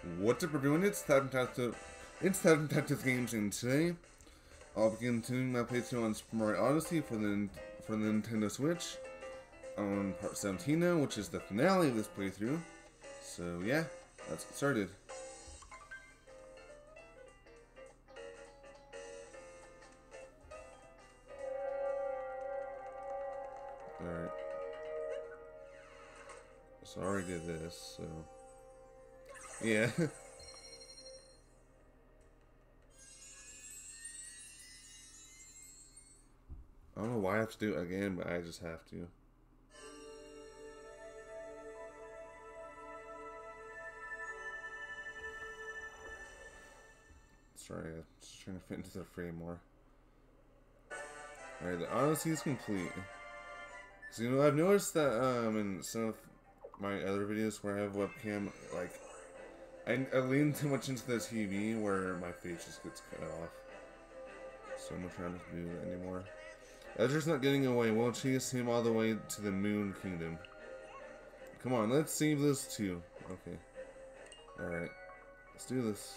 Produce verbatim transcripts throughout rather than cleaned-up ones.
What's up, everyone? It's Fantastic. It's Fantastic Games, and today I'll be continuing my playthrough on Super Mario Odyssey for the for the Nintendo Switch on part seventeen now, which is the finale of this playthrough. So yeah, let's get started. All right. So I already did this. So yeah. I don't know why I have to do it again, but I just have to. Sorry, I'm just trying to fit into the frame more. Alright, the Odyssey is complete. So, you know, I've noticed that um, in some of my other videos where I have webcam, like, I, I lean too much into the T V where my face just gets cut off. So I'm not trying to do that anymore. Ezra's not getting away. We'll chase him all the way to the Moon Kingdom. Come on, let's save those two. Okay. Alright. Let's do this.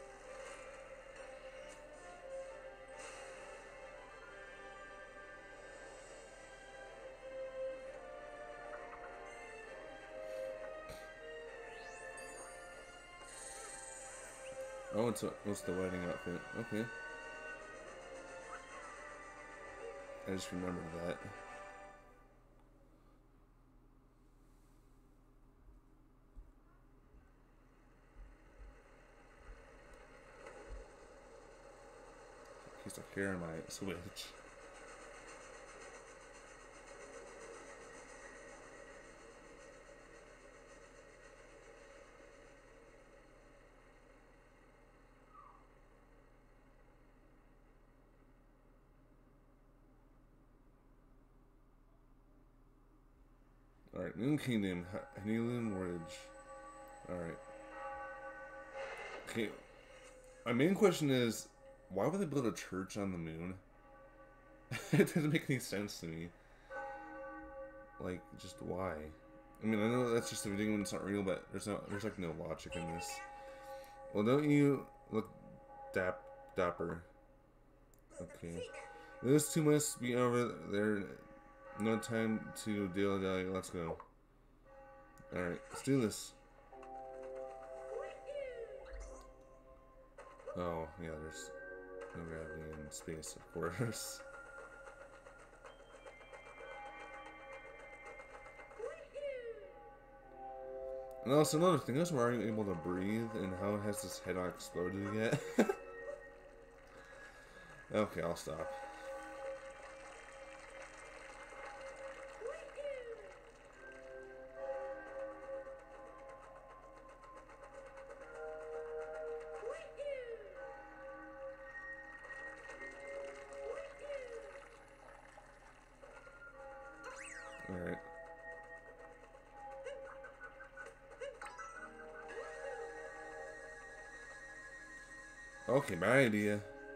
Oh, it's, a, it's the wedding outfit. Okay. I just remembered that. Piece of hair on my Switch. Alright, Moon Kingdom, Hylian Ridge. Alright. Okay. My main question is, why would they build a church on the moon? It doesn't make any sense to me. Like, just why? I mean, I know that's just a video and it's not real, but there's no, there's like no logic in this. Well, don't you look dap dapper? Okay. Those two must be over there. No time to dilly-dally. Let's go. Alright, let's do this. Oh, yeah, there's no gravity in space, of course. And also another thing, is why aren't you able to breathe and how has this head not exploded yet? Okay, I'll stop. Alright. Okay, my idea.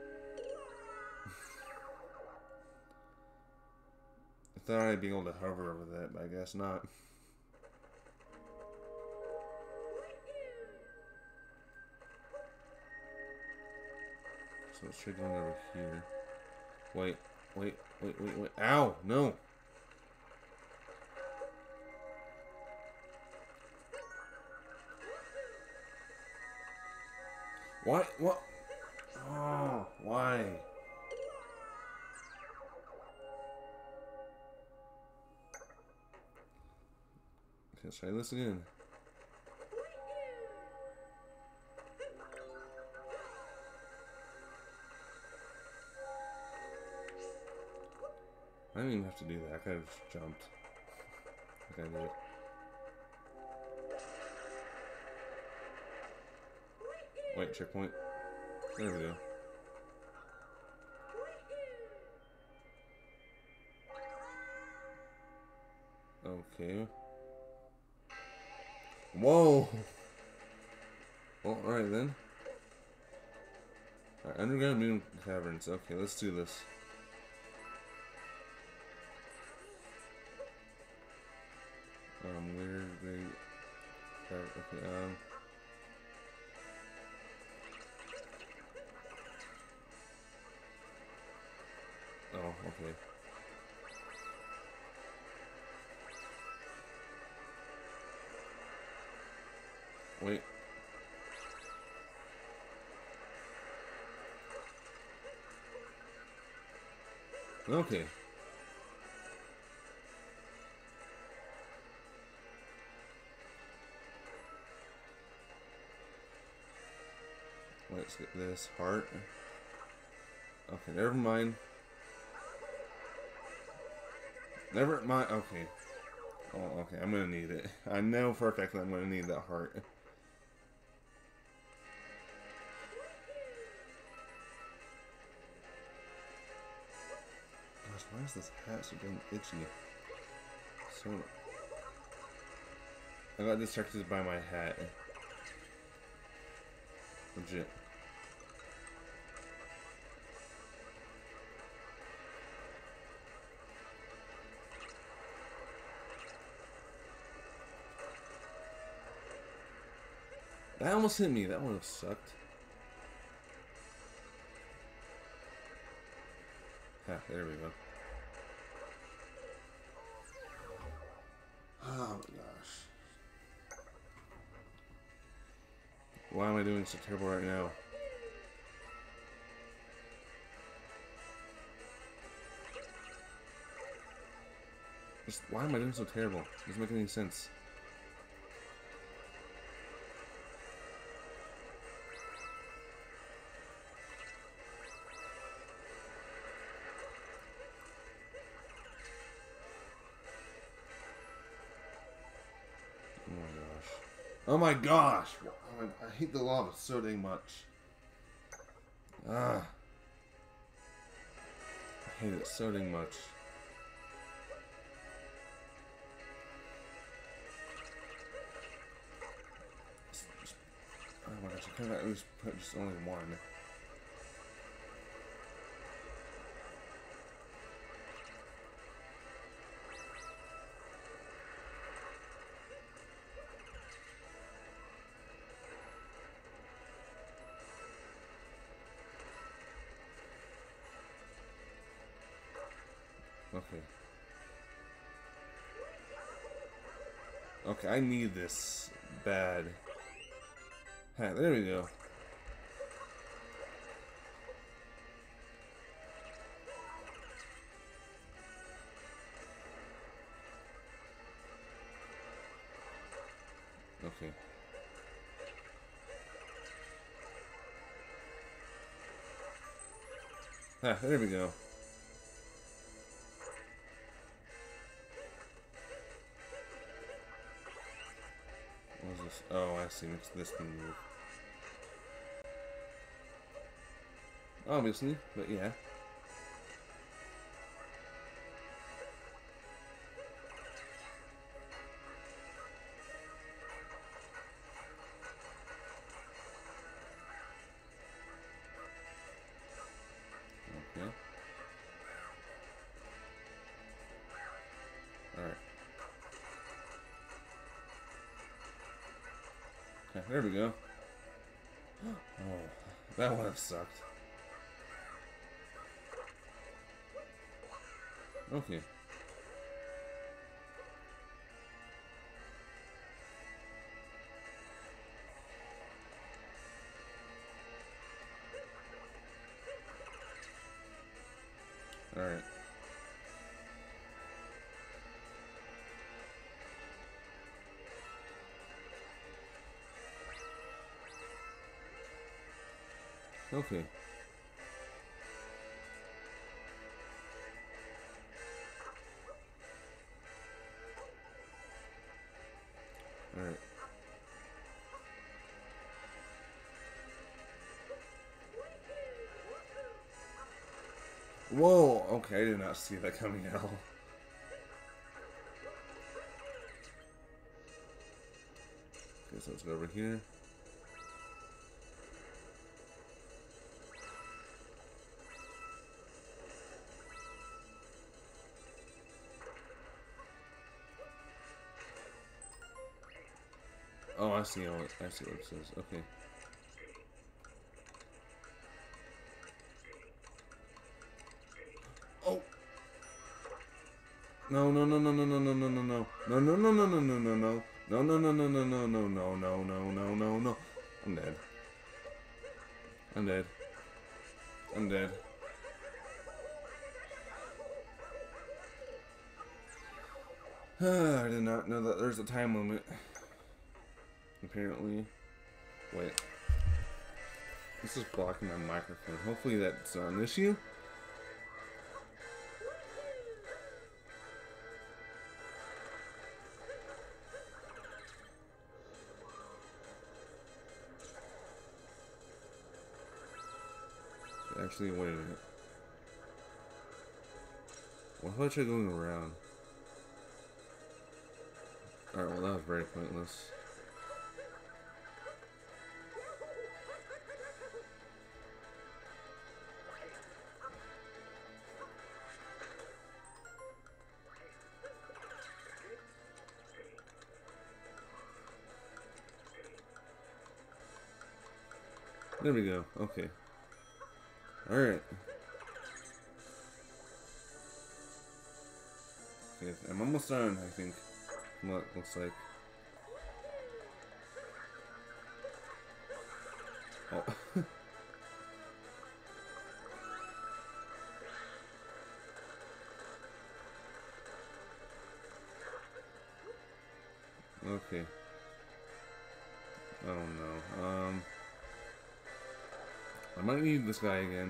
I thought I'd be able to hover over that, but I guess not. So it's straight going over here. Wait, wait, wait, wait, wait. Ow! No! What? What? Oh, why? Okay, let's try this again. I didn't even have to do that. I could have just jumped. Like I did. Wait, checkpoint. There we go. Okay. Whoa! Well, alright then. Alright, underground moon caverns. Okay, let's do this. Um, where they... Okay, um... okay. Wait. Okay. Let's get this heart. Okay, never mind. Never mind. Okay. Oh, okay. I'm gonna need it. I know for a fact that I'm gonna need that heart. Gosh, why is this hat so damn itchy? So I got distracted by my hat. Legit. That almost hit me. That would have sucked. Ah, there we go. Oh my gosh. Why am I doing so terrible right now? Just, why am I doing so terrible? It doesn't make any sense. Oh my gosh! Oh, I hate the lava so dang much. Ah. I hate it so dang much. Oh my gosh, I could have at least put just only one. Okay. Okay, I need this bad. Ha, there we go. Okay. Ha, there we go. What is this? Oh, I see. It's this thing move. Obviously, but yeah. Okay. Alright. Okay, there we go. Oh, that would have sucked. Okay. Alright. Okay. Alright. Whoa! Okay, I did not see that coming out. Okay, so let's go over here. Oh, I see. Oh, I see what it says. Okay. Oh, No, no, no, no, no, no, no, no, no, no. No, no, no, no, no, no, no, no. No, no, no, no, no, no, no, no, no, no, no, no, no. I'm dead. I'm dead. I'm dead. I did not know that there's a time limit. Apparently. Wait. This is blocking my microphone. Hopefully that's not an issue. Actually, wait a minute. What if I try going around? Alright, well that was very pointless. There we go. Okay. Alright. Okay, I'm almost done, I think. From what it looks like. Oh. Okay. Oh no. Um. I might need this guy again.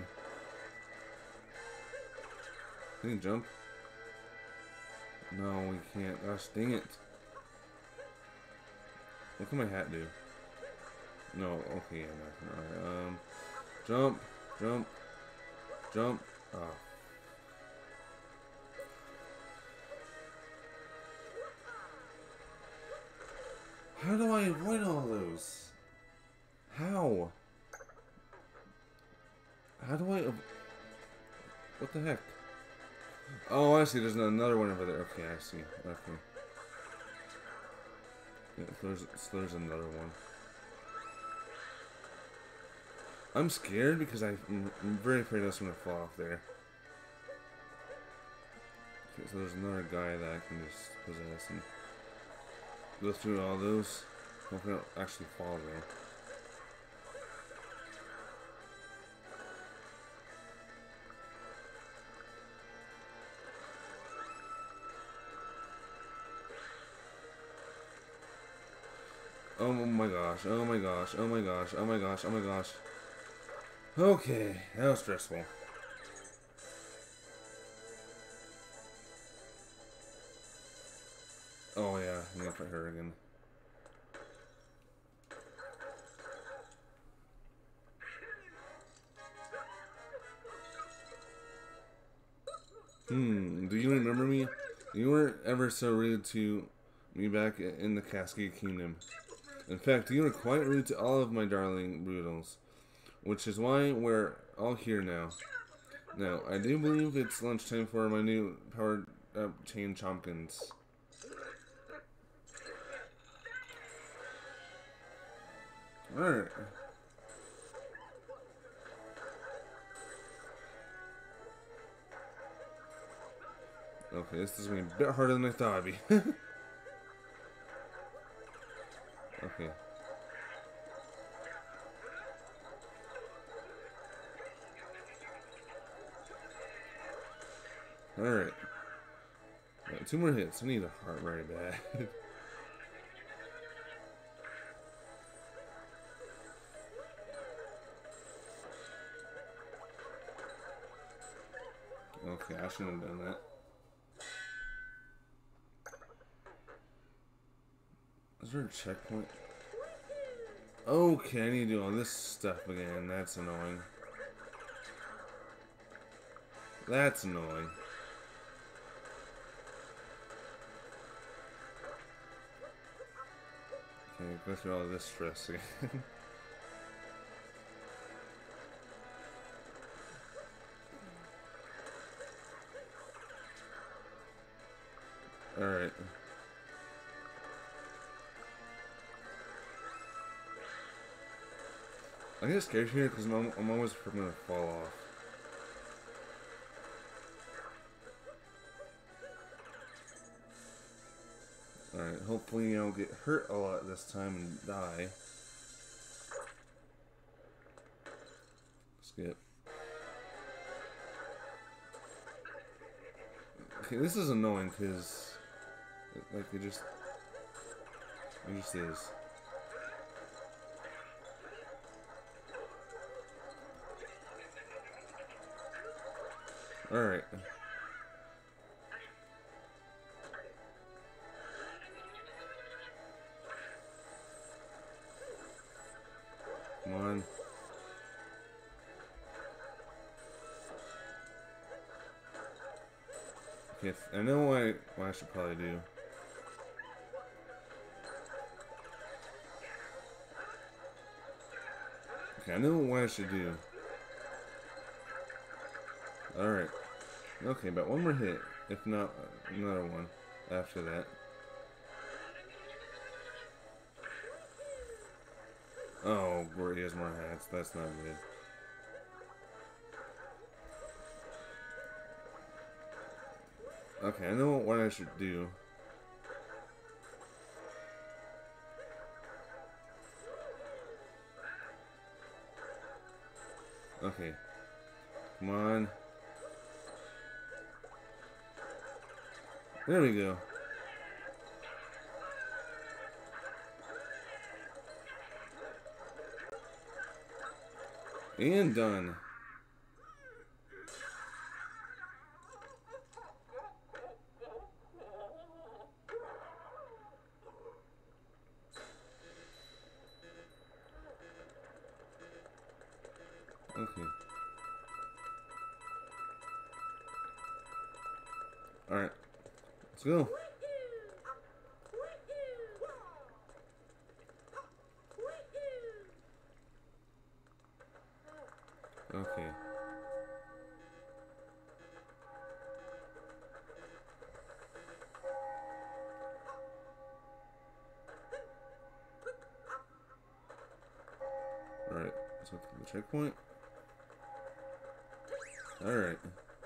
Can you jump? No, we can't. Gosh, dang it. What can my hat do? No, okay, yeah, nothing. Alright, um. Jump, jump, jump. Oh. How do I avoid all those? How? How do I... What the heck? Oh, I see. There's another one over there. Okay, I see. Okay. Yeah, there's, so there's another one. I'm scared because I, I'm, I'm very afraid that's going to fall off there. Okay, so there's another guy that I can just possess and go through all those. Hopefully I don't actually fall though. Oh my gosh, oh my gosh, oh my gosh, oh my gosh, oh my gosh. Okay, that was stressful. Oh yeah, I'm gonna fight her again. Hmm, do you remember me? You weren't ever so rude to me back in the Cascade Kingdom. In fact, you were quite rude to all of my darling Broodals, which is why we're all here now. Now, I do believe it's lunchtime for my new powered up chain chompkins. Alright. Okay, this is going to be a bit harder than I thought it'd be. Okay. Alright. Right, two more hits. I need a heart very bad. Okay, I shouldn't have done that. Is there a checkpoint? Okay, I need to do all this stuff again. That's annoying. That's annoying. Okay, go through all this stress again. Alright. I get scared here because I'm, I'm always going to fall off. hopefully I don't get hurt a lot this time and die. Skip. Okay, this is annoying because, like, it just, it just is. Alright. Come on. Okay, I know what, what I should probably do. Okay, I know what I should do. Alright. Okay, about one more hit. If not, another one after that. Oh, he has more hats. That's not good. Okay, I know what I should do. Okay. Come on. There we go. And done. Okay. Alright. Let's go. Okay. Alright, let's go to the checkpoint. Alright.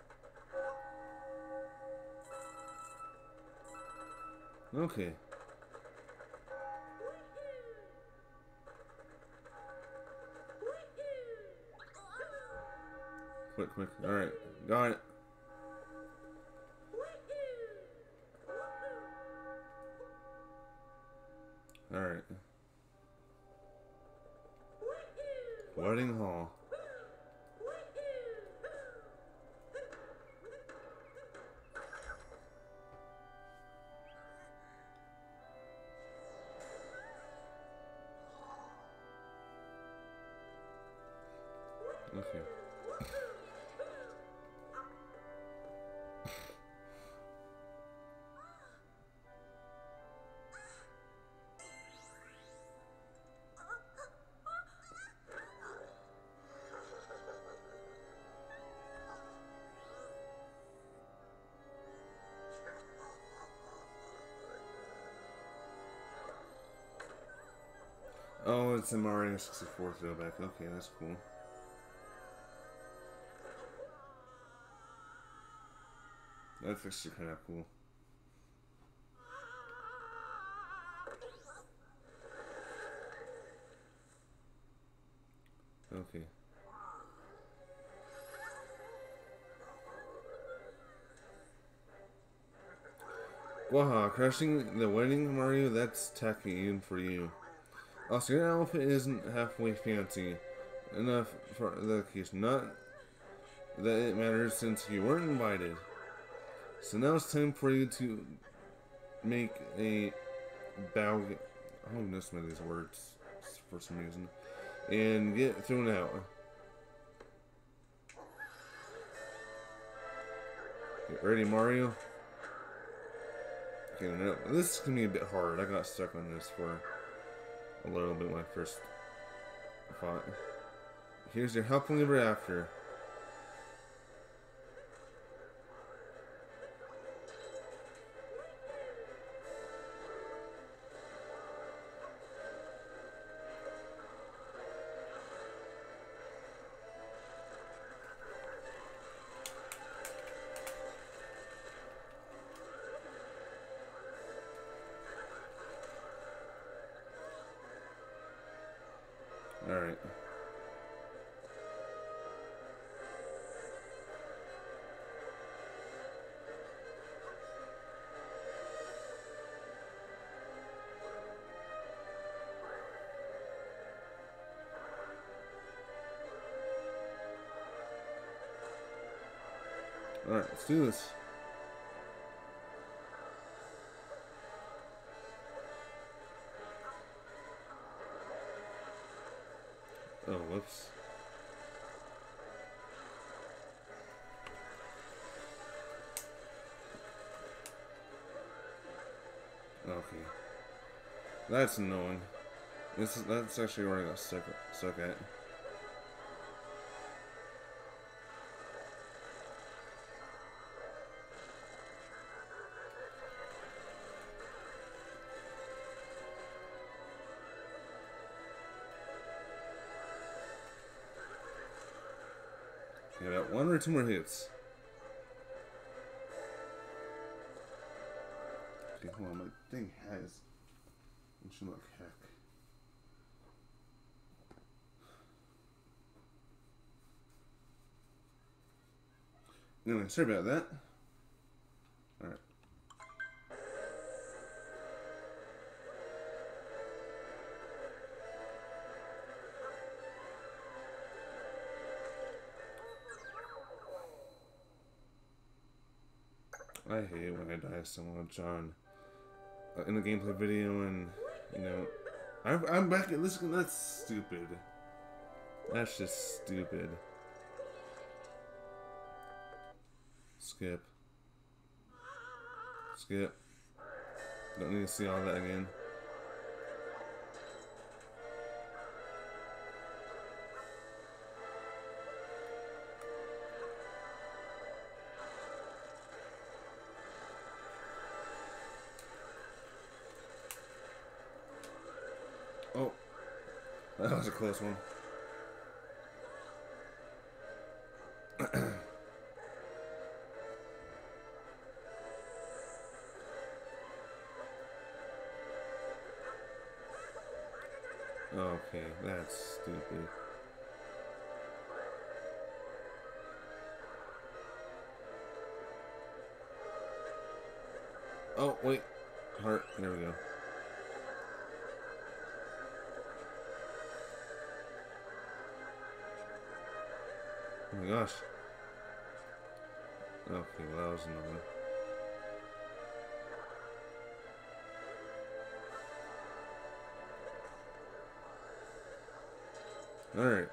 Okay. Quick, quick. Alright, got it. Alright. Wedding Hall. Okay. Oh, it's a Mario sixty-four throwback. Okay, that's cool. That's actually kind of cool. Okay. Waha, crashing the wedding, Mario? That's tacky even for you. Also, your outfit isn't halfway fancy enough for the occasion. Not that it matters since you weren't invited. So now it's time for you to make a bow. I don't know some of these words for some reason. And get thrown out. Get ready, Mario. Okay, no, this is gonna be a bit hard. I got stuck on this for a little bit when I first fought. Here's your helping ever after. Alright. Alright, let's do this. Oh, whoops. Okay. That's annoying. This is, that's actually where I got stuck, stuck at. I got one or two more hits. Okay, hold on, my thing has. It should look heck. Anyway, sorry about that. Alright. I hate when I die so much on uh, in a gameplay video, and you know, I'm, I'm back at this. That's stupid. That's just stupid. Skip. Skip. Don't need to see all that again. Oh, that was a close one. Okay, that's stupid. Oh, wait. Heart. There we go. Oh my gosh. Okay, well that was annoying. Alright.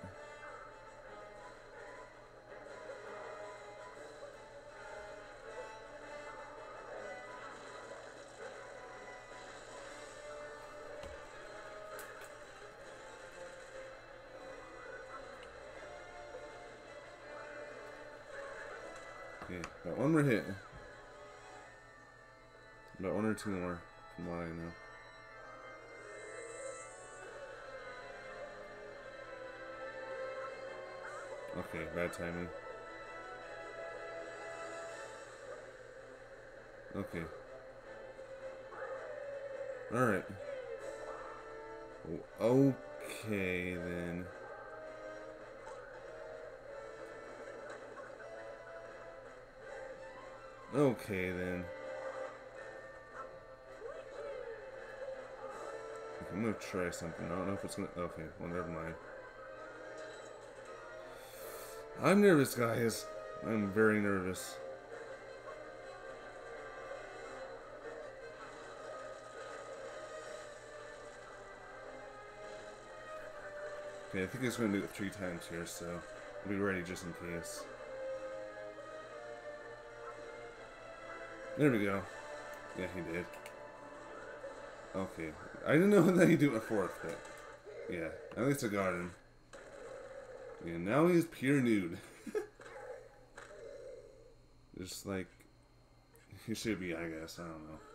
Okay, got one more hit. About one or two more, from what I know. Okay, bad timing. Okay. Alright. Okay, then. Okay, then. Okay, I'm gonna try something. I don't know if it's gonna... Okay, well, never mind. I'm nervous, guys. I'm very nervous. Okay, I think he's going to do it three times here, so I'll be ready just in case. There we go. Yeah, he did. Okay. I didn't know that he'd do a fourth, but yeah, at least I got him. Yeah, now he's pure nude. Just like he should be, I guess. I don't know.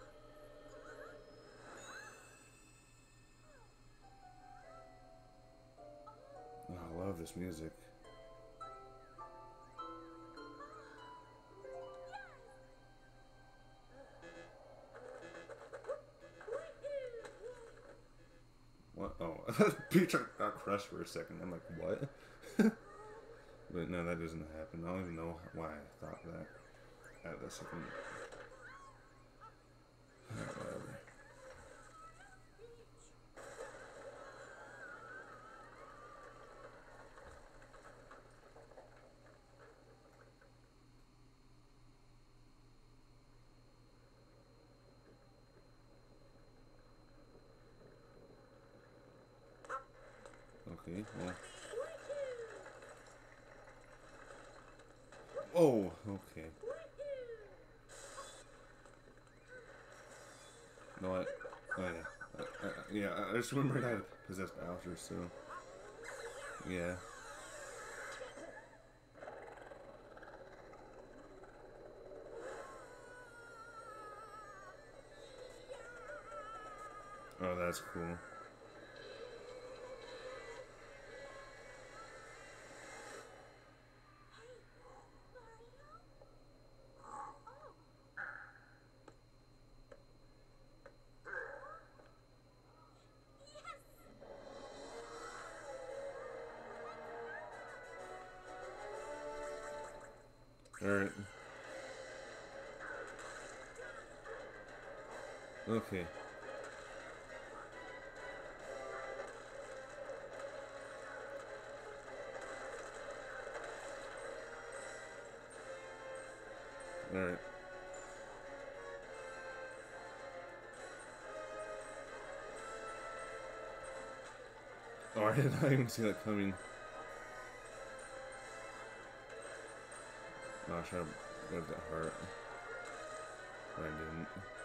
Oh, I love this music. What? Oh, Peter got crushed for a second. I'm like, what? But no, that doesn't happen. I don't even know why I thought that at the second. Whatever. Okay, well. Oh, okay. No, I. Oh, yeah. I, I, yeah, I just remembered I possessed Bowser, so. Yeah. Oh, that's cool. Alright. Okay. Alright. Oh, I did not even see that coming. Oh, I should have grabbed that heart. But I didn't.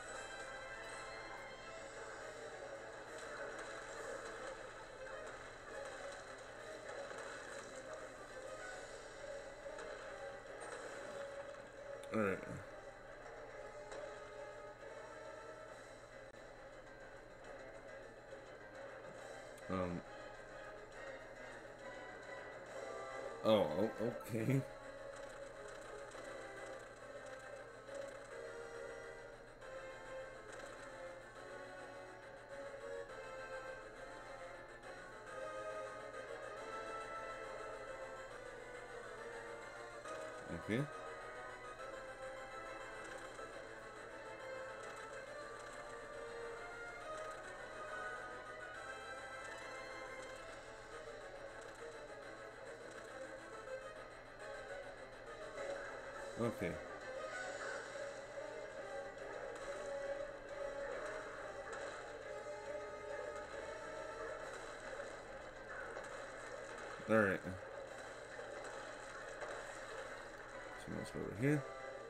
Alright. Um. Oh, okay. Okay. Okay. Alright. So let's go over here.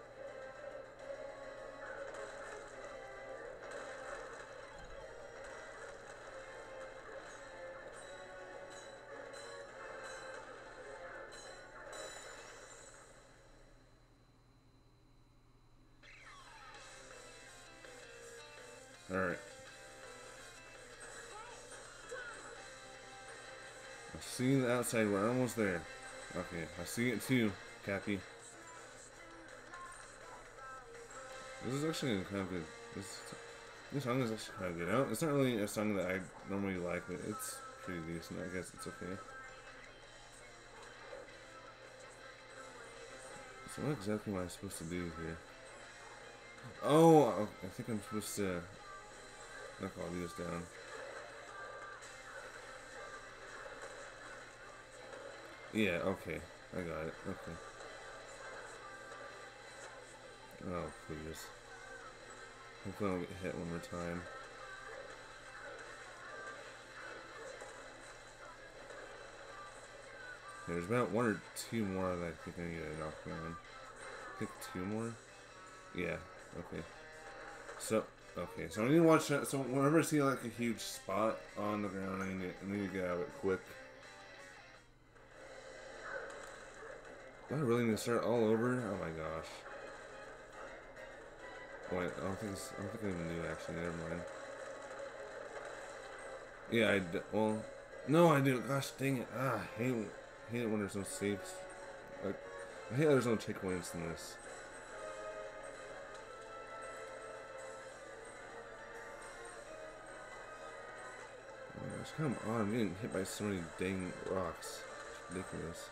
Alright. I see the outside. We're almost there. Okay, I see it too, Cappy. This is actually kind of good. This, this song is actually kind of good. I don't, it's not really a song that I normally like, but it's pretty decent. I guess it's okay. So what exactly am I supposed to do here? Oh, I think I'm supposed to knock all these down. Yeah, okay. I got it. Okay. Oh, please. Hopefully I don't get hit one more time. There's about one or two more that I think I need to knock down. I think two more? Yeah, okay. So, okay, so I need to watch that. So whenever I see like a huge spot on the ground, I need to, I need to get out of it quick. Do I really need to start all over? Oh my gosh. Wait, I don't think it's, I don't think I even knew actually. Never mind. Yeah, I d well, no, I do. Gosh, dang it! Ah, I hate hate it when there's no saves. Like, I hate there's no checkpoints in this. Gosh, come on, I'm getting hit by so many dang rocks. It's ridiculous.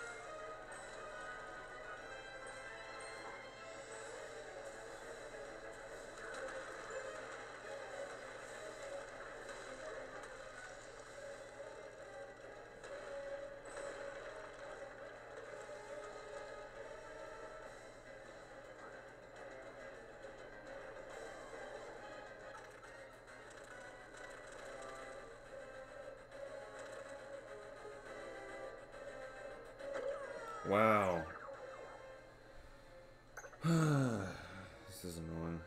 Wow. This is annoying.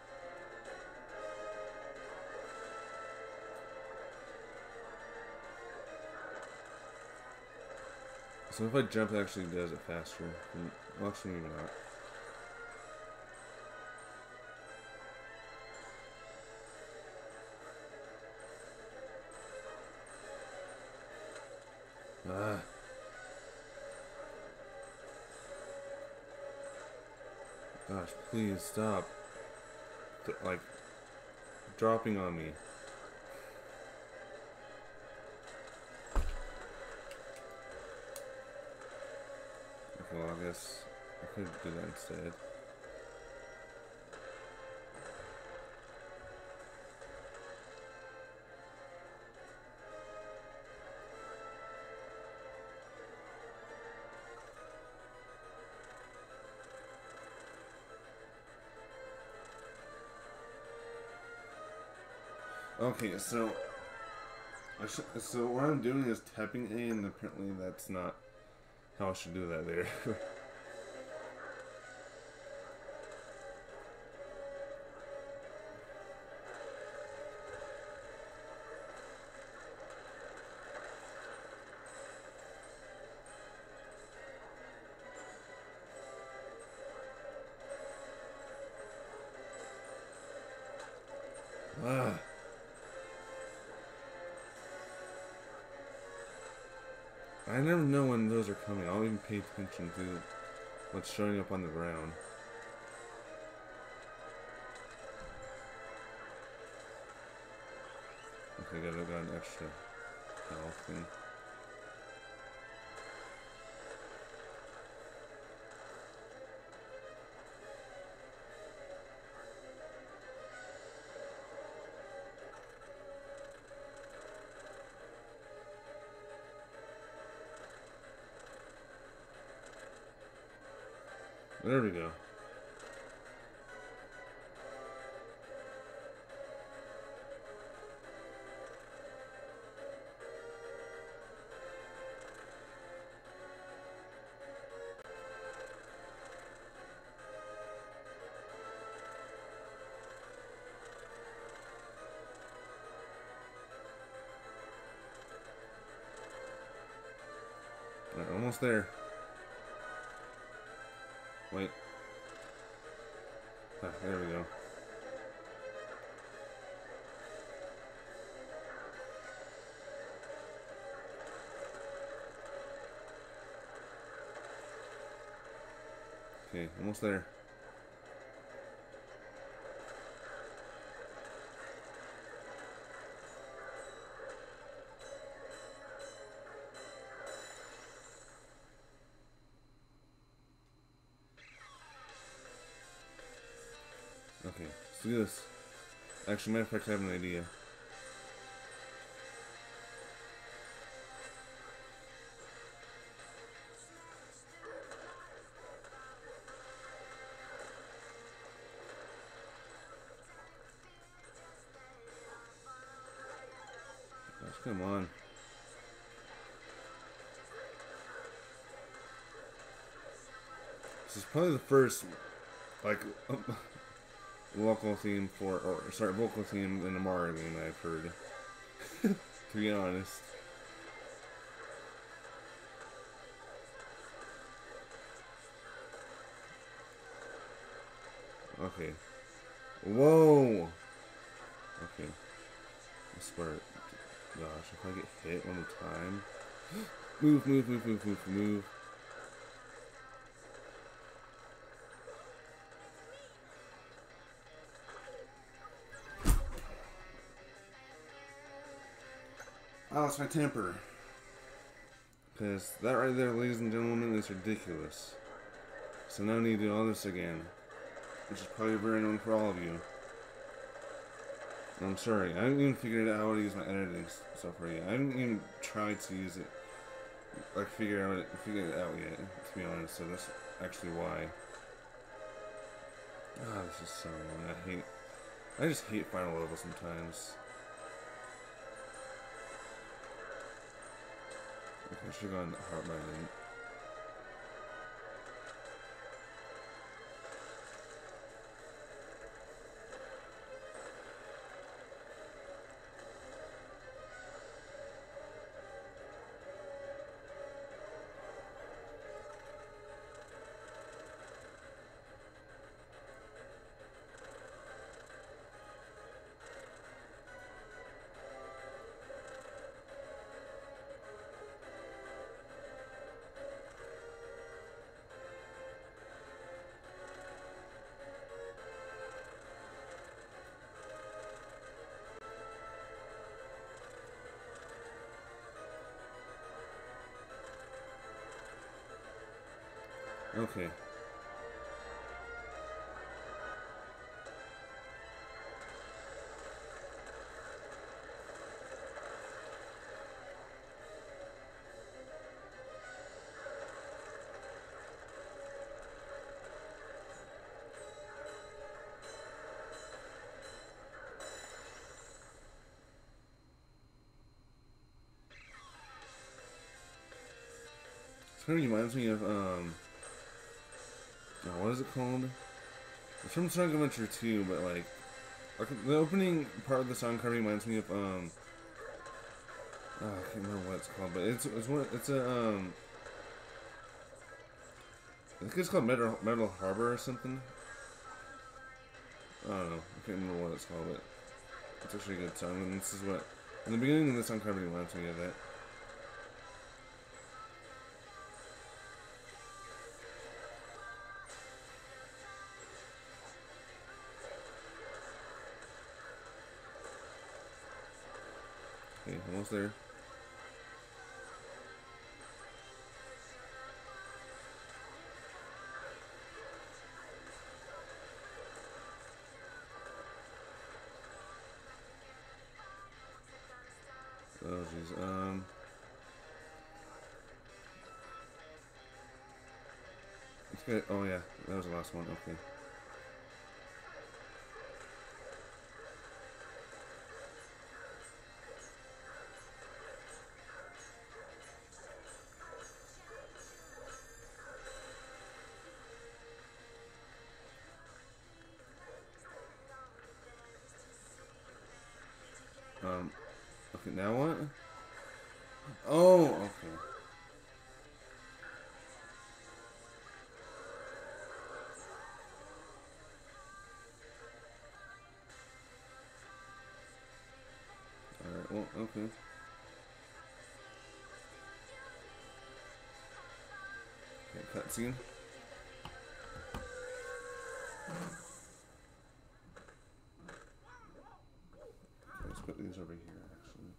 So if I jump, it actually does it faster. Well, actually, maybe not. Ah. Gosh, please stop. Th- like, dropping on me. Okay, well, I guess I could do that instead. Okay, so I should, so what I'm doing is tapping A, and apparently that's not how I should do that there. Ah. I never know when those are coming. I don't even pay attention to what's showing up on the ground. Okay, got, got an extra health thing. There we go. Alright, almost there. Wait. Ah, there we go. Okay, almost there. Okay, let's do this. Actually, matter of fact, I have an idea. Gosh, come on. This is probably the first, like, um, local theme for, or sorry, vocal theme in the Mario game that I've heard. To be honest. Okay. Whoa! Okay. I swear. Gosh, if I get hit one more time. Move, move, move, move, move, move. I lost my temper. Because that right there, ladies and gentlemen, is ridiculous. So now I need to do all this again. Which is probably very annoying for all of you. I'm sorry, I haven't even figured out how to use my editing software yet. I haven't even tried to use it, like figure out it, figure it out yet, to be honest. So that's actually why. Ah, this is so annoying. I hate, I just hate final level sometimes. Okay, I should have gone heart by then. Okay. This kind of reminds me of, um, oh, what is it called? It's from Sonic Adventure two, but like, like the opening part of the song kind of reminds me of, um, oh, I can't remember what it's called, but it's it's one it's a um, I think it's called Metal Metal Harbor or something. I don't know, I can't remember what it's called, but it's actually a good song. And this is what, in the beginning of the song, kind of reminds me of that. Okay, almost there. Oh jeez. Um. Let's get. Oh yeah, that was the last one. Okay. Um. Okay. Now what? Oh. Okay. Alright, well, okay. Okay, cutscene. Let's put these over here, actually.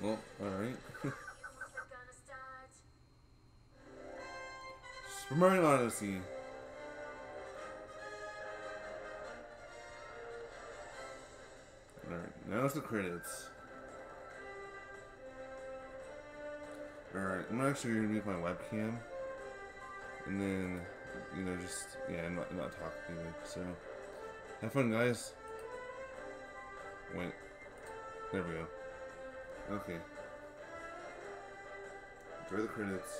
Well, alright. Super Mario Odyssey. Alright, now it's the credits. Alright, I'm actually gonna mute my webcam. And then, you know, just, yeah, I'm not, I'm not talking either. So, have fun, guys. Wait. There we go. Okay. Enjoy the credits.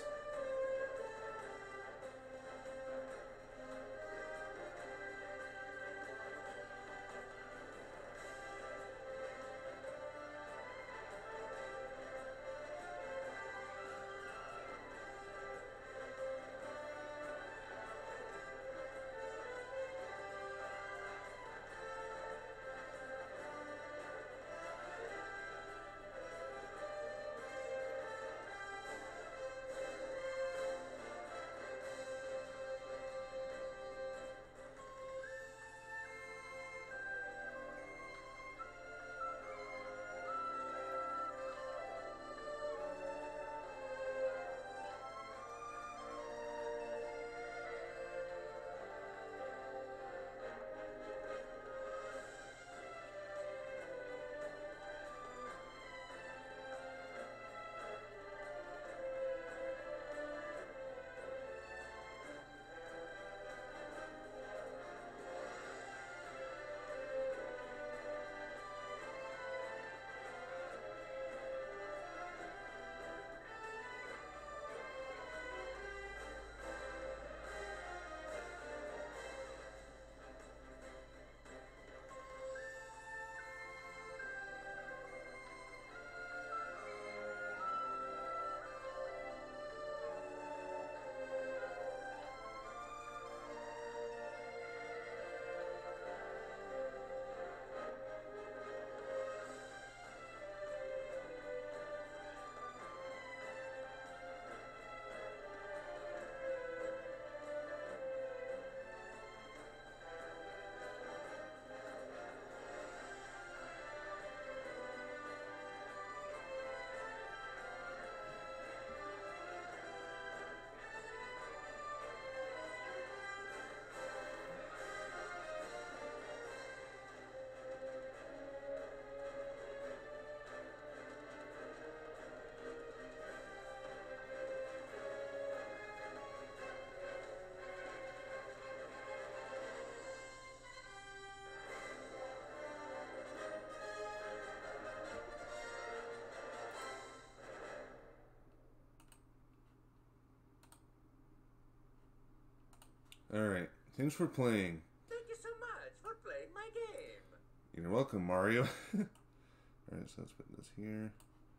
Alright, thanks for playing. Thank you so much for playing my game. You're welcome, Mario. Alright, so let's put this here.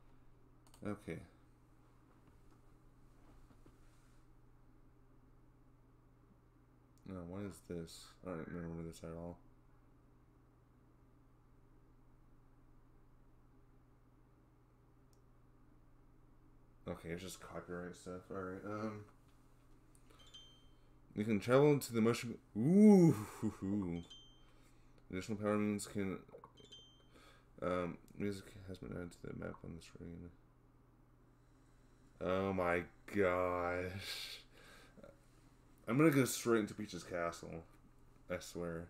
Okay. No, what is this? I don't remember this at all. Okay, it's just copyright stuff. Alright, um... you can travel into the motion... Ooh! Additional power moons can... Um, music has been added to the map on the screen. Oh my gosh. I'm gonna go straight into Peach's Castle. I swear.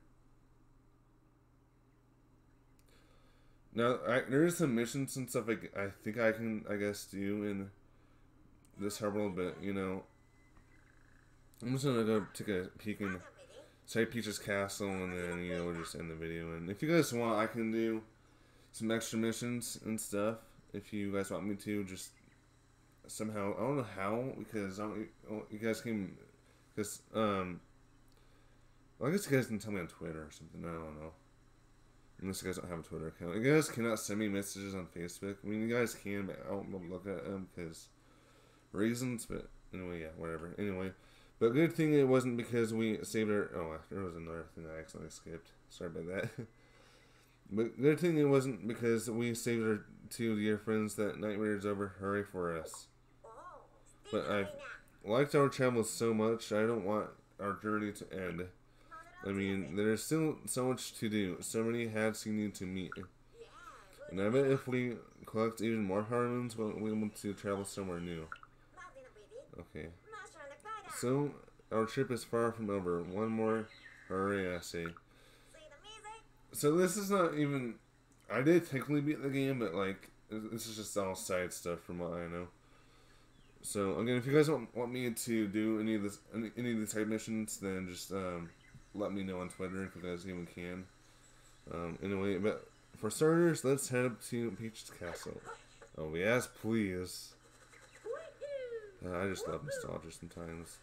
Now, I, there's some missions and stuff I, I think I can, I guess, do in this harbor, but, you know... I'm just gonna go take a peek and say Peach's Castle, and then, you know, we'll just end the video. And if you guys want, I can do some extra missions and stuff. If you guys want me to, just somehow, I don't know how, because I don't, you guys can, because, um, well, I guess you guys can tell me on Twitter or something, I don't know. Unless you guys don't have a Twitter account. You guys cannot send me messages on Facebook. I mean, you guys can, but I won't look at them because reasons, but anyway, yeah, whatever. Anyway. But good thing it wasn't because we saved our... Oh, there was another thing I accidentally skipped. Sorry about that. But good thing it wasn't because we saved our two dear friends that Nightmare is over. Hurry for us. But I've liked our travels so much, I don't want our journey to end. I mean, there's still so much to do. So many hats you need to meet. And I bet if we collect even more Harmons, we'll be able to travel somewhere new. Okay. So, our trip is far from over. One more hurry, I say. So this is not even... I did technically beat the game, but like, this is just all side stuff from what I know. So, again, if you guys want, want me to do any of this, any, any of these side missions, then just um, let me know on Twitter if you guys even can. Um, anyway, but for starters, let's head up to Peach's Castle. Oh, yes, please. Uh, I just love nostalgia sometimes.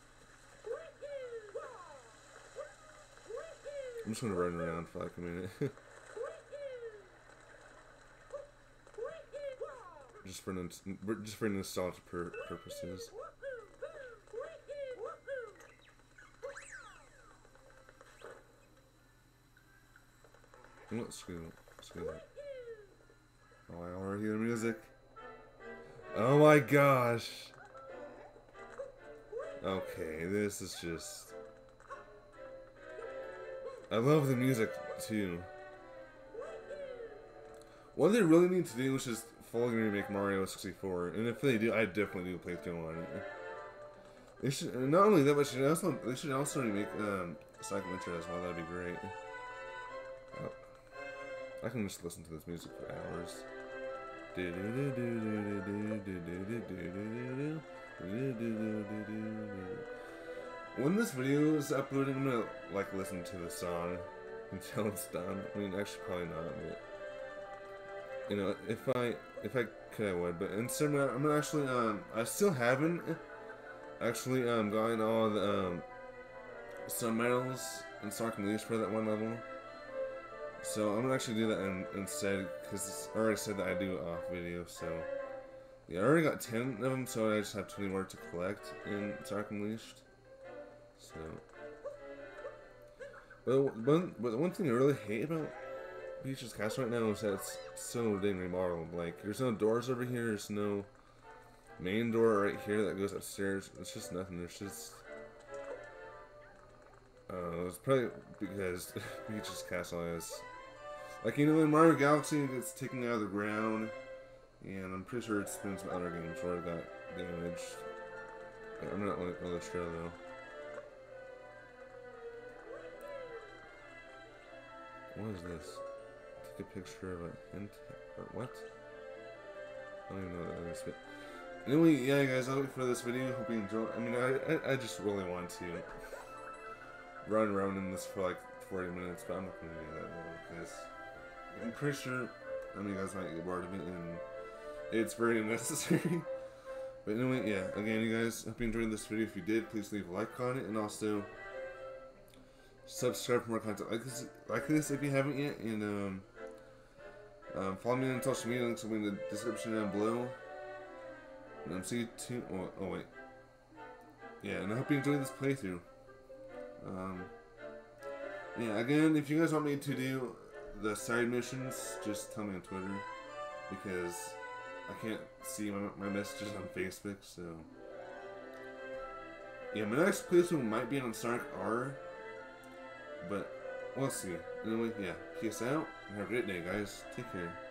I'm just gonna run around for like a minute. just for just for nostalgia pur purposes. Let's screw screw that. Oh, I already hear the music. Oh my gosh. Okay, this is just... I love the music, too. What they really need to do is just fully remake Mario sixty-four, and if they do, I definitely do a playthrough on it. They should, not only that, but should also, they should also remake um, Sonic Adventure as well, that'd be great. Oh. I can just listen to this music for hours. When this video is uploaded, I'm gonna like listen to the song until it's done. I mean, actually, probably not. But, you know, if I if I could, I would. But instead, I'm gonna actually um I still haven't actually um gotten all the um sun medals in Sonic Unleashed for that one level. So I'm gonna actually do that in, instead, because I already said that I do it off video. So yeah, I already got ten of them, so I just have twenty more to collect in Sonic Unleashed. So, but one, but the one thing I really hate about Peach's Castle right now is that it's so dang remodeled. Like, there's no doors over here. There's no main door right here that goes upstairs. It's just nothing. There's just Uh, it's probably because Peach's Castle has, like, you know, in Mario Galaxy, it gets taken out of the ground, and I'm pretty sure it's been some other games where it got damaged. I'm not really sure, though. What is this? Take a picture of a hint, or what? I don't even know what that is, but anyway, yeah, guys, I'll wait for this video. Hope you enjoy. I mean, I, I, I just really want to run around in this for like forty minutes, but I'm not going to do that though, because I'm pretty sure, I mean, you guys might get bored of it, and it's very unnecessary. But anyway, yeah, again, you guys, hope you enjoyed this video. If you did, please leave a like on it, and also subscribe for more content like this, like this if you haven't yet, and um, um, follow me on social media, links will be in the description down below. And I'm see you too. Oh, oh wait, yeah, and I hope you enjoyed this playthrough. Um, yeah, again, if you guys want me to do the side missions, just tell me on Twitter, because I can't see my, my messages on Facebook, so yeah, my next playthrough might be on Sonic R, but we'll see. Anyway, yeah, peace out, and have a great day, guys. Take care.